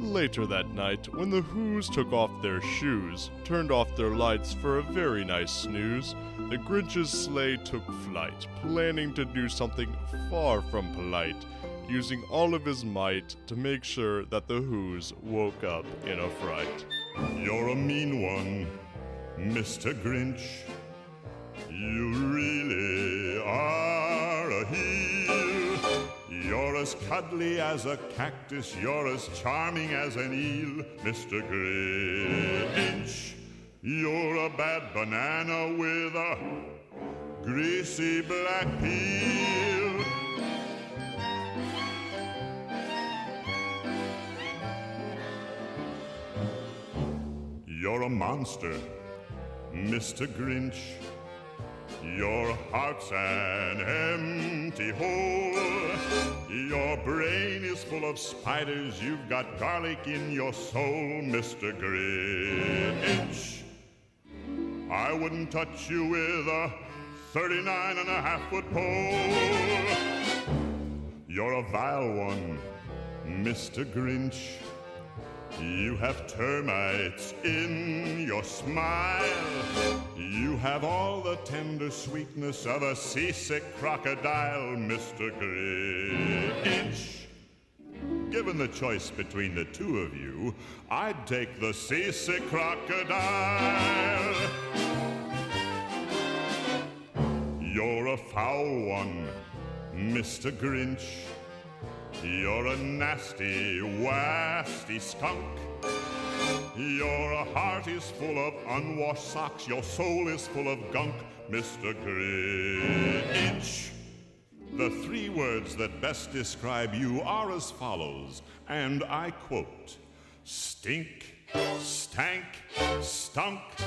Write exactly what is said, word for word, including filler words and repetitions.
later that night, when the Who's took off their shoes, turned off their lights for a very nice snooze, the Grinch's sleigh took flight, planning to do something far from polite, using all of his might to make sure that the Who's woke up in a fright. You're a mean one, Mister Grinch. You really are a heel. You're as cuddly as a cactus, you're as charming as an eel, Mister Grinch. You're a bad banana with a greasy black peel. You're a monster, Mister Grinch. Your heart's an empty hole. Your brain is full of spiders. You've got garlic in your soul, Mister Grinch. I wouldn't touch you with a thirty-nine and a half foot pole. You're a vile one, Mister Grinch. You have termites in your smile. You have all the tender sweetness of a seasick crocodile, Mister Grinch. Given the choice between the two of you, I'd take the seasick crocodile. You're a foul one, Mister Grinch. You're a nasty, wasty skunk. Your heart is full of unwashed socks. Your soul is full of gunk, Mister Grinch. The three words that best describe you are as follows, and I quote: stink, stank, stunk,